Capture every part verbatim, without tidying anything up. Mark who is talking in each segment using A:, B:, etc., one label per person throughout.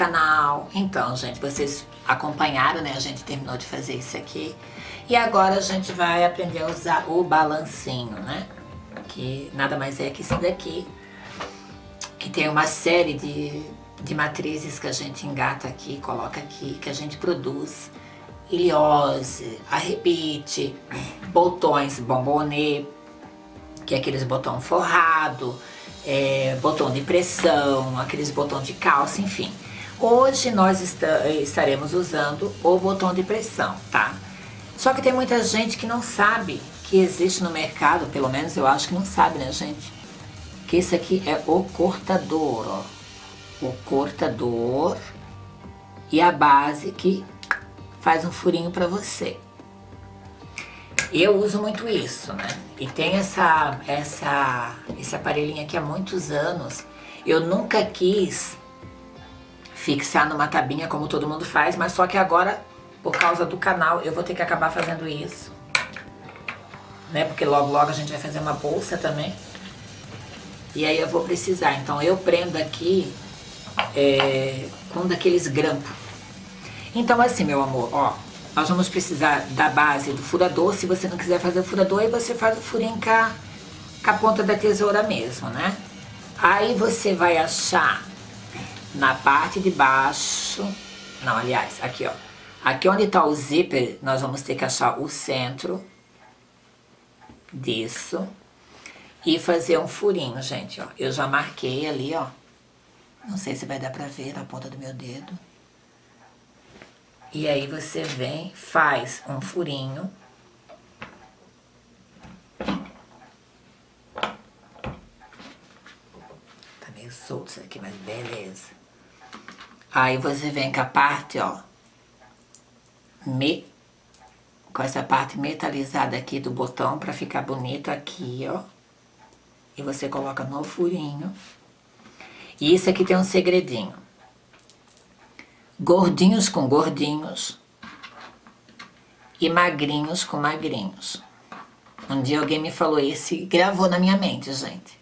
A: canal. Então, gente, vocês acompanharam, né? A gente terminou de fazer isso aqui. E agora a gente vai aprender a usar o balancinho, né? Que nada mais é que isso daqui. Que tem uma série de, de matrizes que a gente engata aqui, coloca aqui, que a gente produz. Iliose, arrebite, botões bombonê, que é aqueles botão forrado, é, botão de pressão, aqueles botão de calça, enfim. Hoje nós está, estaremos usando o botão de pressão, tá? Só que tem muita gente que não sabe que existe no mercado, pelo menos eu acho que não sabe, né, gente? Que esse aqui é o cortador, ó. O cortador e a base que faz um furinho pra você. Eu uso muito isso, né? E tem essa, essa, esse aparelhinho aqui há muitos anos. Eu nunca quis fixar numa tabinha como todo mundo faz, mas só que agora, por causa do canal, eu vou ter que acabar fazendo isso. Né? Porque logo, logo a gente vai fazer uma bolsa também. E aí eu vou precisar. Então eu prendo aqui é, com um daqueles grampos. Então assim, meu amor, ó, nós vamos precisar da base do furador. Se você não quiser fazer o furador, aí você faz o furinho com a, com a ponta da tesoura mesmo, né? Aí você vai achar na parte de baixo, não, aliás, aqui ó, aqui onde tá o zíper, nós vamos ter que achar o centro disso e fazer um furinho, gente, ó. Eu já marquei ali, ó, não sei se vai dar pra ver na ponta do meu dedo. E aí você vem, faz um furinho. Tá meio solto isso aqui, mas beleza. Aí você vem com a parte, ó, me, com essa parte metalizada aqui do botão pra ficar bonito aqui, ó. E você coloca no furinho. E isso aqui tem um segredinho. Gordinhos com gordinhos e magrinhos com magrinhos. Um dia alguém me falou isso e gravou na minha mente, gente.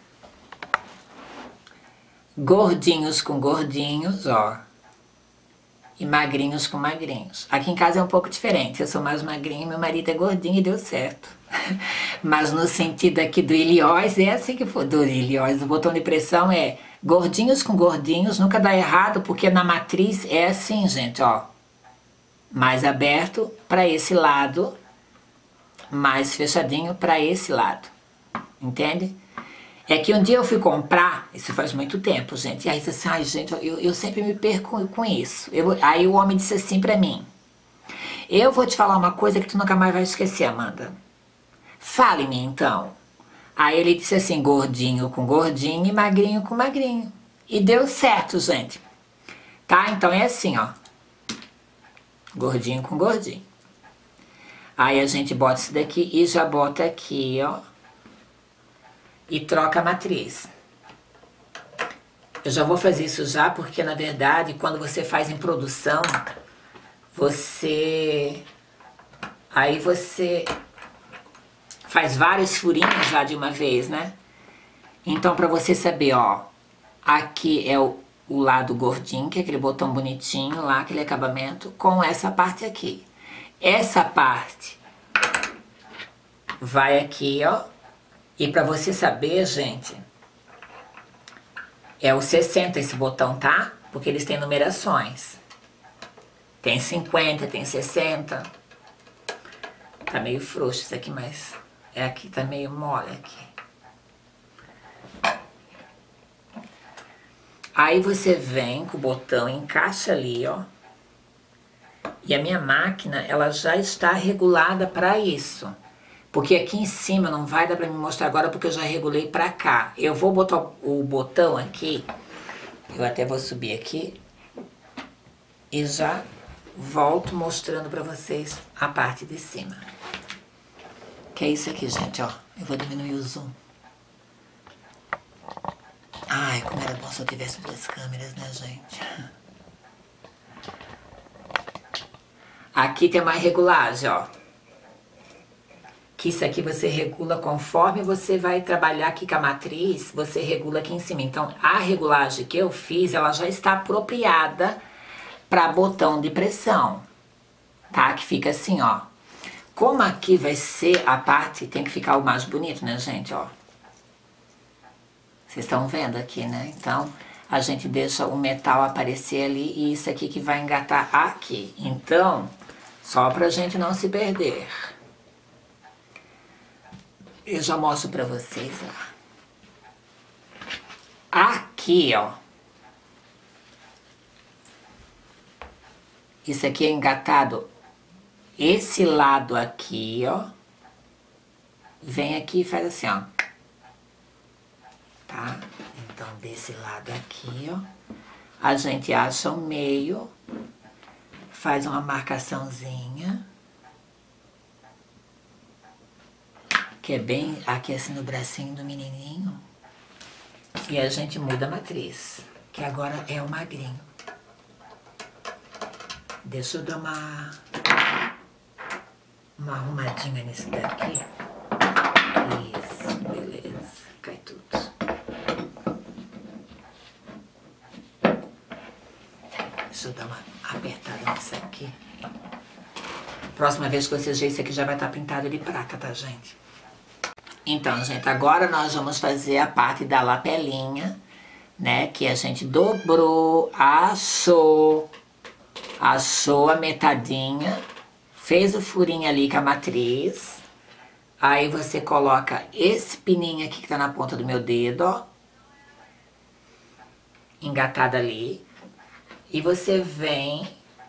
A: Gordinhos com gordinhos, ó, e magrinhos com magrinhos. Aqui em casa é um pouco diferente, eu sou mais magrinho, meu marido é gordinho e deu certo. Mas no sentido aqui do iliós, é assim que for, do iliós, do botão de pressão é gordinhos com gordinhos, nunca dá errado, porque na matriz é assim, gente, ó. Mais aberto para esse lado, mais fechadinho para esse lado, entende? É que um dia eu fui comprar, isso faz muito tempo, gente, e aí disse assim, ai gente, eu, eu sempre me perco com isso. Eu, aí o homem disse assim pra mim, eu vou te falar uma coisa que tu nunca mais vai esquecer, Amanda. Fale-me então. Aí ele disse assim, gordinho com gordinho e magrinho com magrinho. E deu certo, gente. Tá? Então é assim, ó. Gordinho com gordinho. Aí a gente bota isso daqui e já bota aqui, ó. E troca a matriz. Eu já vou fazer isso já, porque na verdade, quando você faz em produção, você... Aí você... faz vários furinhos já de uma vez, né? Então, pra você saber, ó, aqui é o, o lado gordinho, que é aquele botão bonitinho lá, aquele acabamento, com essa parte aqui. Essa parte vai aqui, ó, e pra você saber, gente, é o sessenta esse botão, tá? Porque eles têm numerações. Tem cinquenta, tem sessenta. Tá meio frouxo isso aqui, mas... é aqui, tá meio mole aqui. Aí você vem com o botão, encaixa ali, ó. E a minha máquina, ela já está regulada para isso. Porque aqui em cima não vai dar para me mostrar agora, porque eu já regulei para cá. Eu vou botar o botão aqui, eu até vou subir aqui. E já volto mostrando para vocês a parte de cima. Que é isso aqui, gente, ó. Eu vou diminuir o zoom. Ai, como era bom se eu tivesse duas câmeras, né, gente? Aqui tem uma regulagem, ó. que isso aqui você regula conforme você vai trabalhar aqui com a matriz, você regula aqui em cima. Então, a regulagem que eu fiz, ela já está apropriada para botão de pressão, tá? Que fica assim, ó. Como aqui vai ser a parte, tem que ficar o mais bonito, né, gente, ó. Vocês estão vendo aqui, né? Então, a gente deixa o metal aparecer ali e isso aqui que vai engatar aqui. Então, só pra gente não se perder. Eu já mostro pra vocês, ó. Aqui, ó. Isso aqui é engatado. Esse lado aqui, ó. Vem aqui e faz assim, ó. Tá? Então, desse lado aqui, ó. A gente acha o meio. Faz uma marcaçãozinha. Que é bem aqui assim no bracinho do menininho. E a gente muda a matriz. Que agora é o magrinho. Deixa eu dar uma, uma arrumadinha nesse daqui. Isso, beleza. Cai tudo. Deixa eu dar uma apertada nessa aqui. Próxima vez que você ver isso aqui já vai estar pintado de prata, tá, gente? Então, gente, agora nós vamos fazer a parte da lapelinha, né? Que a gente dobrou, achou... Achou a metadinha, fez o furinho ali com a matriz, aí você coloca esse pininho aqui que tá na ponta do meu dedo, ó, engatado ali, e você vem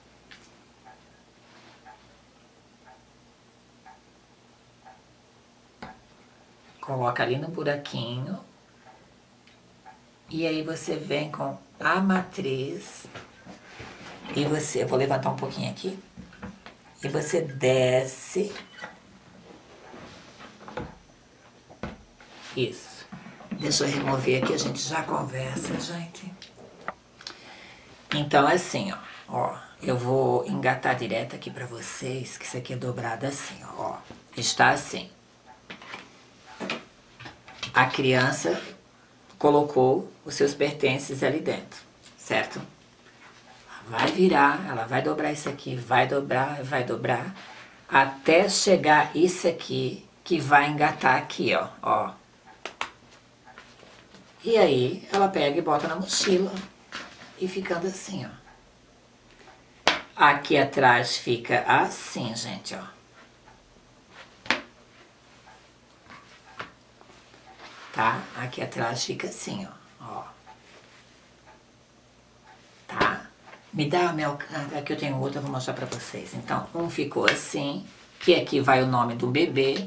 A: coloca ali no buraquinho, e aí você vem com a matriz. E você, eu vou levantar um pouquinho aqui. E você desce. Isso. Deixa eu remover aqui, a gente já conversa, gente. Então, assim, ó. Ó, eu vou engatar direto aqui pra vocês, que isso aqui é dobrado assim, ó. Ó, está assim. A criança colocou os seus pertences ali dentro, certo? Vai virar, ela vai dobrar isso aqui, vai dobrar, vai dobrar, até chegar isso aqui, que vai engatar aqui, ó, ó. E aí, ela pega e bota na mochila, e ficando assim, ó. Aqui atrás fica assim, gente, ó. Tá? Aqui atrás fica assim, ó, ó. Tá? Me dá a minha... Aqui eu tenho outra, eu vou mostrar pra vocês. Então, um ficou assim, que aqui vai o nome do bebê.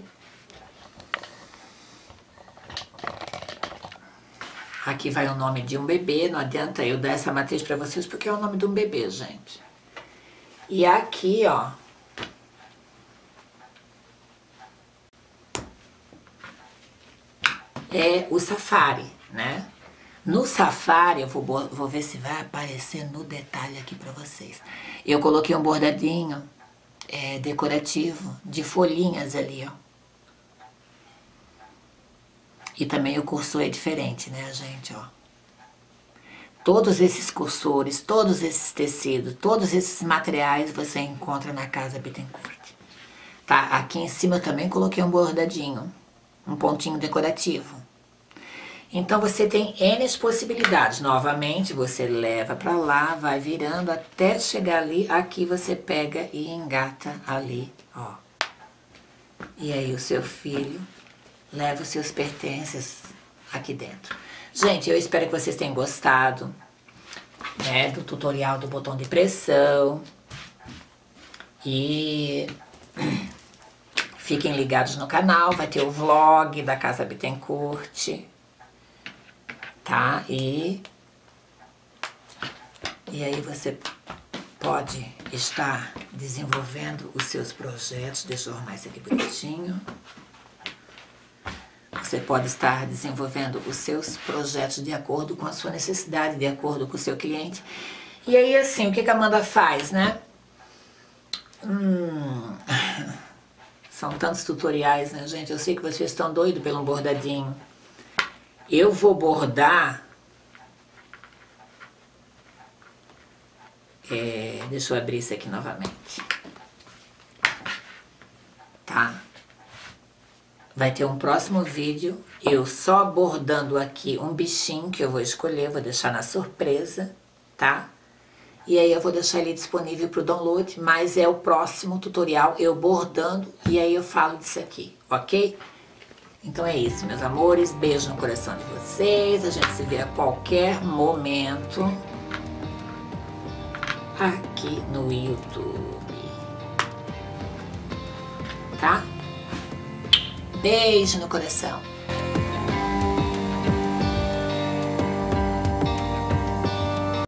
A: Aqui vai o nome de um bebê, não adianta eu dar essa matriz pra vocês, porque é o nome de um bebê, gente. E aqui, ó... é o safari, né? No safari, eu vou, vou ver se vai aparecer no detalhe aqui pra vocês. Eu coloquei um bordadinho é, decorativo de folhinhas ali, ó. E também o cursor é diferente, né, gente, ó. Todos esses cursores, todos esses tecidos, todos esses materiais você encontra na Casa Bittencourt. Tá? Aqui em cima eu também coloquei um bordadinho, um pontinho decorativo. Então, você tem N possibilidades. Novamente, você leva pra lá, vai virando até chegar ali. Aqui você pega e engata ali, ó. E aí, o seu filho leva os seus pertences aqui dentro. Gente, eu espero que vocês tenham gostado, né, do tutorial do botão de pressão. E... fiquem ligados no canal, vai ter o vlog da Casa Bittencourt. Tá? E, e aí você pode estar desenvolvendo os seus projetos. Deixa eu arrumar isso aqui bonitinho. Você pode estar desenvolvendo os seus projetos de acordo com a sua necessidade, de acordo com o seu cliente. E aí, assim, o que que a Amanda faz, né? Hum, São tantos tutoriais, né, gente? Eu sei que vocês estão doidos pelo um bordadinho. Eu vou bordar... É, deixa eu abrir isso aqui novamente. Tá? Vai ter um próximo vídeo, eu só bordando aqui um bichinho que eu vou escolher, vou deixar na surpresa, tá? E aí eu vou deixar ele disponível para o download, mas é o próximo tutorial, eu bordando, e aí eu falo disso aqui, ok? Então é isso, meus amores, beijo no coração de vocês, a gente se vê a qualquer momento aqui no YouTube, tá? Beijo no coração.